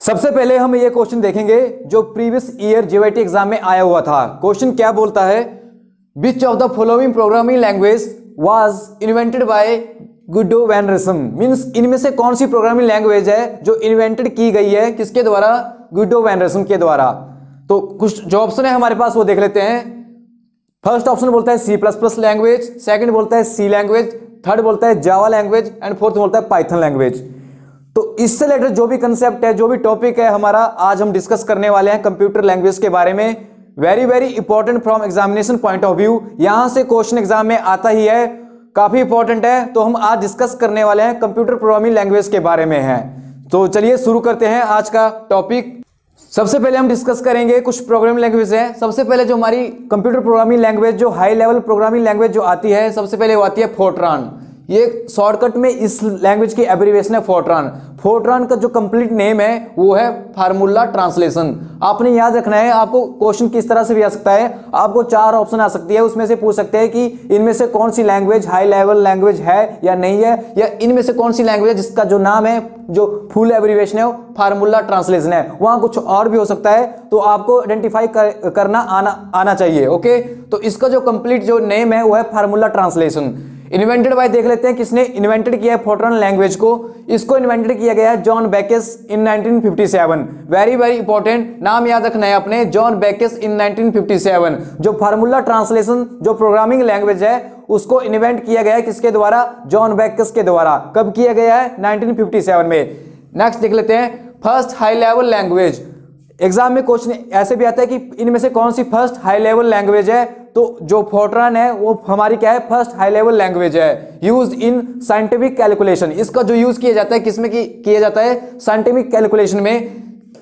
सबसे पहले हम ये क्वेश्चन देखेंगे जो प्रीवियस ईयर जेईटी एग्जाम में आया हुआ था। क्वेश्चन क्या बोलता है, which of the following programming language was invented by Guido van Rossum. Means इनमें से कौन सी प्रोग्रामिंग लैंग्वेज है जो इन्वेंटेड की गई है, किसके द्वारा, गुडो वैन रेसम के द्वारा। तो कुछ जो ऑप्शन है हमारे पास वो देख लेते हैं। फर्स्ट ऑप्शन बोलता है C plus plus language, second बोलता है सी लैंग्वेज, थर्ड बोलता है जावा लैंग्वेज एंड फोर्थ बोलता है पाइथन लैंग्वेज। तो इससे रिलेटेड जो भी कंसेप्ट है, जो भी टॉपिक है हमारा, आज हम डिस्कस करने वाले हैं कंप्यूटर लैंग्वेज के बारे में। Very very important from examination point of view, यहां से क्वेश्चन एग्जाम में आता ही है, काफी इंपॉर्टेंट है। तो हम आज डिस्कस करने वाले हैं कंप्यूटर प्रोग्रामिंग लैंग्वेज के बारे में है। तो चलिए शुरू करते हैं आज का टॉपिक। सबसे पहले हम डिस्कस करेंगे कुछ प्रोग्रामिंग लैंग्वेज है। सबसे पहले जो हमारी कंप्यूटर प्रोग्रामिंग लैंग्वेज, जो हाई लेवल प्रोग्रामिंग लैंग्वेज जो आती है, सबसे पहले वो आती है फोर्ट्रान। ये शॉर्टकट में इस लैंग्वेज की एब्रिविएशन है फोर्ट्रान। फोर्ट्रान का जो कंप्लीट नेम है वो है फार्मूला ट्रांसलेशन। आपने याद रखना है, आपको क्वेश्चन किस तरह से भी आ सकता है, आपको चार ऑप्शन आ सकती है, उसमें से पूछ सकते हैं कि इनमें से कौन सी लैंग्वेज हाई लेवल लैंग्वेज है या नहीं है, या इनमें से कौन सी लैंग्वेज है जिसका जो नाम है, जो फुल एब्रिविएशन है वो फार्मूला ट्रांसलेशन है। वहां कुछ और भी हो सकता है, तो आपको आइडेंटिफाई करना आना चाहिए। ओके, तो इसका जो कंप्लीट जो नेम है वो है फार्मूला ट्रांसलेशन। इन्वेंटेड बाय देख लेते हैं किसने इन्वेंटेड किया है फोर्ट्रान लैंग्वेज को। इसको इन्वेंटेड किया गया है John Backus in 1957। Very very important, नाम याद रखना है अपने, जॉन बेकेस इन 1957। जो फार्मूला ट्रांसलेशन जो प्रोग्रामिंग लैंग्वेज है उसको इन्वेंट किया गया है किसके द्वारा, जॉन बेकेस के द्वारा। कब किया गया है, 1957 में। नेक्स्ट देख लेते हैं first high level language. Exam में क्वेश्चन ऐसे भी आता है कि इनमें से कौन सी फर्स्ट हाई लेवल लैंग्वेज है। तो जो फोर्ट्रान है वो हमारी क्या है, फर्स्ट हाई लेवल लैंग्वेज है, यूज्ड इन साइंटिफिक कैलकुलेशन। इसका जो यूज किया जाता है किसमें किया जाता है, साइंटिफिक कैलकुलेशन में।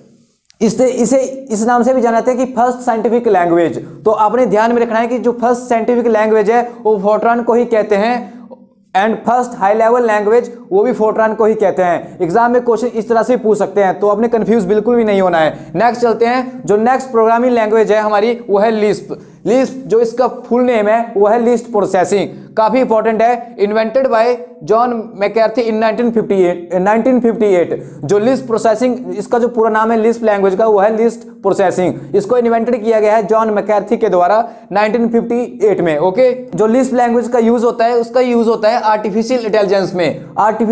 इस नाम से भी जाना जाता है कि फर्स्ट साइंटिफिक लैंग्वेज। तो आपने ध्यान में रखना है कि जो फर्स्ट साइंटिफिक लैंग्वेज है वो फोर्ट्रान को ही कहते हैं, and first high level language वो भी फोर्ट्रान को ही कहते हैं। एग्जाम में क्वेश्चन इस तरह से पूछ सकते हैं, तो आपने कंफ्यूज बिल्कुल भी नहीं होना है। नेक्स्ट चलते हैं, जो नेक्स्ट प्रोग्रामिंग लैंग्वेज है हमारी वो है लिस्प। लिस्प जो इसका फुल नेम है वो है लिस्ट प्रोसेसिंग, काफी इंपॉर्टेंट है। Invented by John McCarthy in 1958। जो लिस्ट प्रोसेसिंग, इसका जो पूरा नाम है लिस्प लैंग्वेज का वो है लिस्ट प्रोसेसिंग। इसको इन्वेंटेड किया गया है जॉन मैककार्थी के द्वारा 1958 में। ओके, जो लिस्प लैंग्वेज का यूज होता है उसका यूज होता है आर्टिफिशियल इंटेलिजेंस में।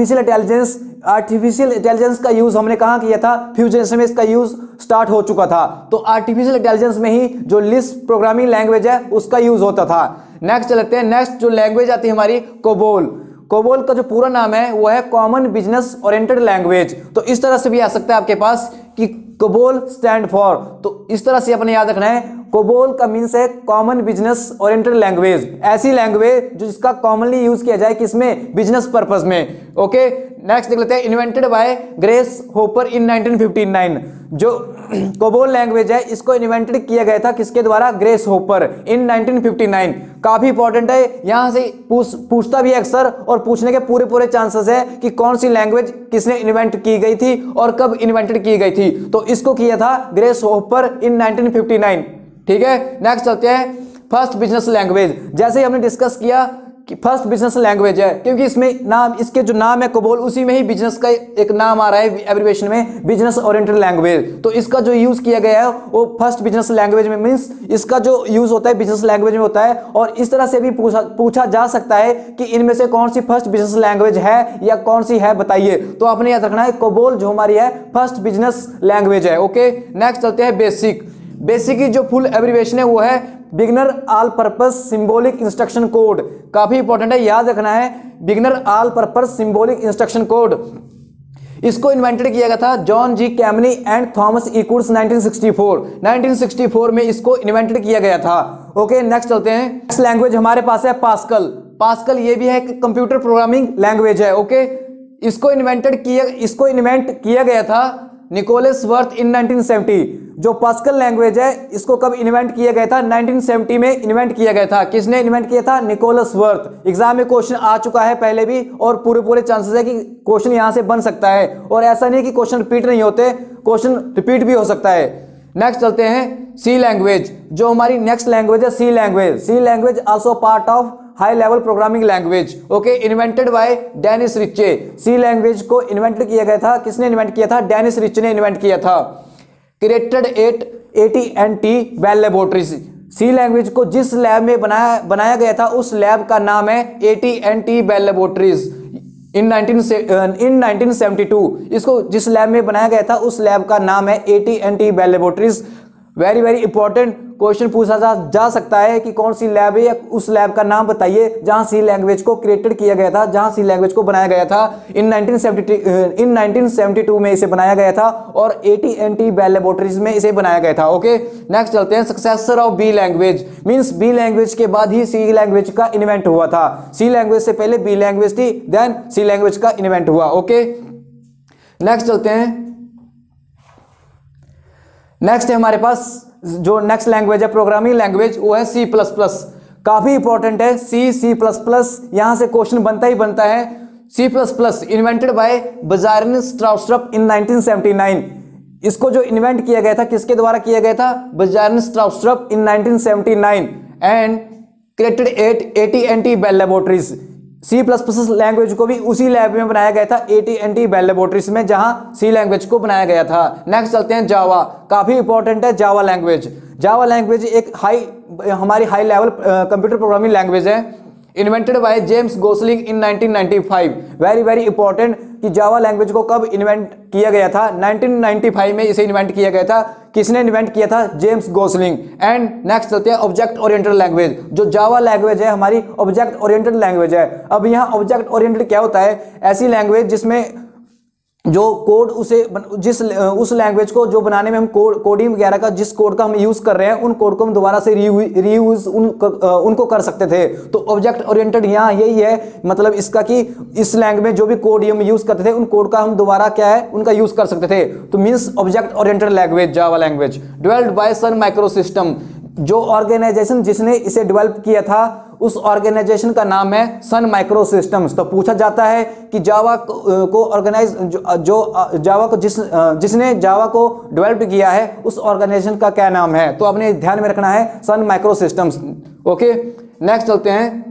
आर्टिफिशियल इंटेलिजेंस का यूज हमने कहां किया था, फ्यूचर में इसका यूज स्टार्ट हो चुका था। तो आर्टिफिशियल इंटेलिजेंस में ही जो लिस्प प्रोग्रामिंग लैंग्वेज है उसका यूज होता था। नेक्स्ट चलते हैं, नेक्स्ट जो लैंग्वेज आती है हमारी कोबोल। कोबोल का जो पूरा नाम है वो है कॉमन बिजनेस ओरिएंटेड लैंग्वेज। तो इस तरह से भी आ सकता है आपके पास कि कोबोल स्टैंड फॉर, तो इस तरह से अपने याद रखना है। कोबोल का मीन्स है कॉमन बिजनेस ओरिएंटेड लैंग्वेज, ऐसी लैंग्वेज जो जिसका कॉमनली यूज किया जाए किसमें, बिजनेस पर्पस में। ओके, नेक्स्ट देख लेते हैं, invented by Grace Hopper in 1959। जो कोबोल लैंग्वेज है इसको इन्वेंटेड किया गया था किसके द्वारा, ग्रेस होपर इन 1959। काफी इंपॉर्टेंट है, यहां से पूछता भी है अक्सर, और पूछने के पूरे चांसेस है कि कौन सी लैंग्वेज किसने इन्वेंट की गई थी और कब इन्वेंटेड की गई थी। तो इसको किया था ग्रेस होपर इन 1959। ठीक है, नेक्स्ट चलते हैं, फर्स्ट बिजनेस लैंग्वेज। जैसे ही हमने डिस्कस किया कि फर्स्ट बिजनेस लैंग्वेज है, क्योंकि इसमें नाम, इसके जो नाम है कोबोल, उसी में ही बिजनेस का एक नाम आ रहा है एब्रिविएशन में, बिजनेस ओरिएंटेड लैंग्वेज। तो इसका जो यूज किया गया है वो फर्स्ट बिजनेस लैंग्वेज में, मींस इसका जो यूज होता है बिजनेस लैंग्वेज में होता है। और इस तरह से भी पूछा जा सकता है कि इनमें से कौन सी फर्स्ट बिजनेस लैंग्वेज है या कौन सी है, बताइए। तो आपने याद रखना है कोबोल जो हमारी है फर्स्ट बिजनेस लैंग्वेज है। ओके, नेक्स्ट चलते हैं बेसिक। बेसिक की जो फुल एब्रिविएशन है वो है beginner all purpose symbolic instruction code. काफी इंपॉर्टेंट है, याद रखना है, beginner all purpose symbolic instruction code. इसको इन्वेंटेड किया गया था John G Kemeny and Thomas E Kurtz 1964 में इसको इन्वेंटेड किया गया था। ओके, नेक्स्ट चलते हैं, नेक्स्ट लैंग्वेज हमारे पास है पास्कल। पास्कल ये भी है कंप्यूटर प्रोग्रामिंग लैंग्वेज है। ओके, इसको इन्वेंट किया गया था निकोलस वर्थ इन 1970। जो पास्कल लैंग्वेज है इसको कब इन्वेंट किया गया था, 1970 में इन्वेंट किया गया था। किसने इन्वेंट किया था, निकोलस वर्थ। एग्जाम में क्वेश्चन आ चुका है पहले भी, और पूरे चांसेस है कि क्वेश्चन यहां से बन सकता है। और ऐसा नहीं कि क्वेश्चन रिपीट नहीं होते, क्वेश्चन रिपीट भी हो सकता है। नेक्स्ट चलते हैं सी लैंग्वेज। जो हमारी नेक्स्ट लैंग्वेज है C language. C language also part of high level programming language, okay, invented by Dennis Ritchie. C language को इन्वेंट किया गया था, किसने इन्वेंट किया था? डेनिस रिचे ने इन्वेंट किया था। Created at AT&T Bell Laboratories. C language को जिस लैब में बनाया गया था उस लैब का नाम है AT&T बेल लेबोरेटरीज इन 1972। इसको जिस लैब में बनाया गया था उस लैब का नाम है AT&T Bell Laboratories. Very very important question पूछा जा सकता है कि कौन सी लैब है या उस लैब का नाम बताइए जहां सी लैंग्वेज को क्रिएटेड किया गया था, जहां सी लैंग्वेज को बनाया गया था। इन 1972 में इसे बनाया गया था और AT&T बेल लेबोरेटरीज में इसे बनाया गया था। ओके, नेक्स्ट चलते हैं। Successor of B language means B language के बाद ही सी लैंग्वेज का इन्वेंट हुआ था। सी लैंग्वेज से पहले बी लैंग्वेज थी, देन सी लैंग्वेज का इन्वेंट हुआ। ओके, नेक्स्ट चलते हैं। नेक्स्ट है हमारे पास जो नेक्स्ट लैंग्वेज है प्रोग्रामिंग लैंग्वेज, वो है C++। काफी इंपॉर्टेंट है C++। यहां से क्वेश्चन बनता ही बनता है। C++ invented by Bjarne Stroustrup in 1979। इसको जो इन्वेंट किया गया था किसके द्वारा किया गया था? Bjarne Stroustrup in 1979 and created at AT&T Bell Laboratories. C++ language को भी उसी लैब में बनाया गया था AT&T बेल लेबोरेटरीज में जहां सी लैंग्वेज को बनाया गया था। नेक्स्ट चलते हैं जावा। काफी इंपॉर्टेंट है जावा लैंग्वेज। जावा लैंग्वेज एक हमारी high level computer programming language है, invented by James Gosling in 1995। Very very important कि जावा लैंग्वेज को कब इन्वेंट किया गया था? 1995 में इसे इन्वेंट किया गया था। किसने इन्वेंट किया था? James Gosling. एंड नेक्स्ट चलते हैं ऑब्जेक्ट ओरिएंटेड लैंग्वेज। जो जावा लैंग्वेज है हमारी ऑब्जेक्ट ओरिएंटेड लैंग्वेज है। अब यहाँ ऑब्जेक्ट ओरिएंटेड क्या होता है? ऐसी लैंग्वेज जिसमें जो कोड उस लैंग्वेज को जो बनाने में हम कोडिंग वगैरह का जिस कोड का हम यूज कर रहे हैं उन कोड को हम दोबारा से रीयूज उनको कर सकते थे। तो ऑब्जेक्ट ओरिएंटेड यहाँ यही है, मतलब इसका कि इस लैंग्वेज में जो भी कोड हम यूज करते थे उन कोड का हम दोबारा क्या है उनका यूज कर सकते थे। तो means object oriented language Java language. Developed by Sun Microsystem. जो ऑर्गेनाइजेशन जिसने इसे डेवलप किया था उस ऑर्गेनाइजेशन का नाम है सन माइक्रो सिस्टम्स। तो पूछा जाता है कि जावा को ऑर्गेनाइज जावा को जिसने जावा को डेवलप किया है उस ऑर्गेनाइजेशन का क्या नाम है? तो आपने ध्यान में रखना है Sun Microsystems. Okay, next चलते हैं।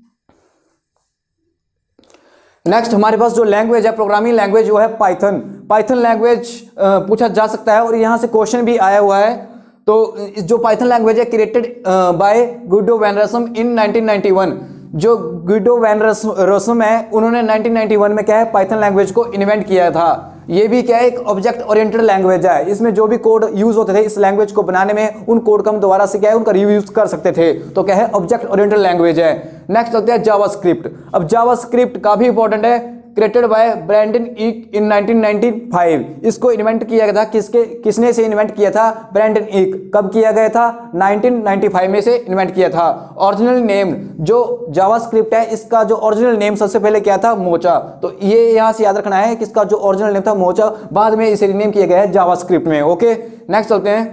नेक्स्ट हमारे पास जो लैंग्वेज है प्रोग्रामिंग लैंग्वेज वो है पाइथन। पाइथन लैंग्वेज पूछा जा सकता है और यहां से क्वेश्चन भी आया हुआ है। तो जो पाइथन लैंग्वेज है created by Guido van Rossum in 1991। जो गुइडो वैन रसम है उन्होंने 1991 में क्या है पाइथन लैंग्वेज को इन्वेंट किया था। ये भी क्या है एक ऑब्जेक्ट ओरिएंटेड लैंग्वेज है। इसमें जो भी कोड यूज होते थे इस लैंग्वेज को बनाने में उन कोड को हम दोबारा से क्या है उनका रीयूज कर सकते थे। तो क्या है ऑब्जेक्ट ओरिएंटेड लैंग्वेज है। नेक्स्ट होता है जावास्क्रिप्ट। अब जावास्क्रिप्ट काफी इंपॉर्टेंट है। Created by Brendan Eich in 1995। इसको इन्वेंट किया गया था किसने से इन्वेंट किया था? Brendan Eich. कब किया गया था? 1995 में से इन्वेंट किया था। ओरिजिनल नेम जो जावास्क्रिप्ट है इसका जो ओरिजिनल नेम सबसे पहले क्या था? मोचा। तो ये यहां से याद रखना है कि इसका जो ओरिजिनल नेम था मोचा, बाद में इसे रीनेम किया गया है जावास्क्रिप्ट में। ओके, नेक्स्ट चलते हैं।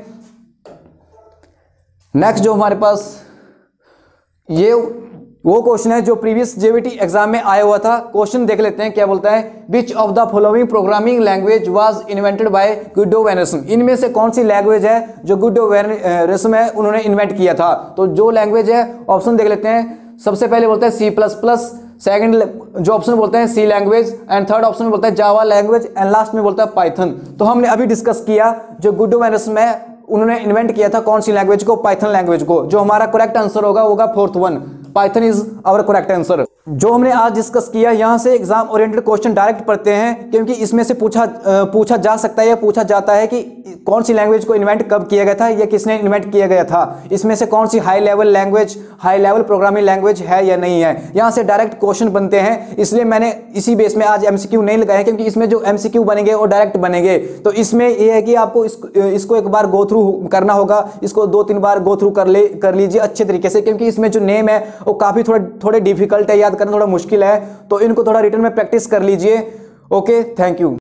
नेक्स्ट जो हमारे पास ये वो क्वेश्चन है जो प्रीवियस JVT एग्जाम में आया हुआ था। क्वेश्चन देख लेते हैं क्या बोलता है। Which of the following programming language was invented by Guido van Rossum. इनमें से कौन सी लैंग्वेज है जो गुइडो वैन रसम है उन्होंने इन्वेंट किया था? तो जो लैंग्वेज है ऑप्शन देख लेते हैं। सबसे पहले बोलते हैं C++, सेकंड जो ऑप्शन बोलते हैं C language, and third option बोलता है जावा लैंग्वेज, एंड लास्ट में बोलता है पाइथन। तो हमने अभी डिस्कस किया जो गुइडो वैन रसम है उन्होंने इन्वेंट किया था कौन सी लैंग्वेज को? पाइथन लैंग्वेज को। जो हमारा करेक्ट आंसर होगा fourth one, Python is our correct answer. जो हमने आज डिस्कस किया यहां से एग्जाम ओरिएंटेड क्वेश्चन डायरेक्ट पढ़ते हैं क्योंकि इसमें से पूछा जा सकता है या पूछा जाता है कि कौन सी लैंग्वेज को इन्वेंट कब किया गया था या किसने इन्वेंट किया गया था। इसमें से कौन सी high level language, high level programming language है या नहीं है। यहां से डायरेक्ट क्वेश्चन बनते हैं, इसलिए मैंने इसी बेस में आज MCQ नहीं लगाया क्योंकि इसमें जो MCQ बनेंगे वो डायरेक्ट बनेंगे। तो इसमें यह है कि आपको इसको एक बार गो थ्रू करना होगा, इसको 2-3 बार गो थ्रू कर लीजिए अच्छे तरीके से, क्योंकि इसमें जो नेम है वो काफी थोड़े डिफिकल्ट है, याद करना थोड़ा मुश्किल है। तो इनको थोड़ा रिटर्न में प्रैक्टिस कर लीजिए। Okay, thank you.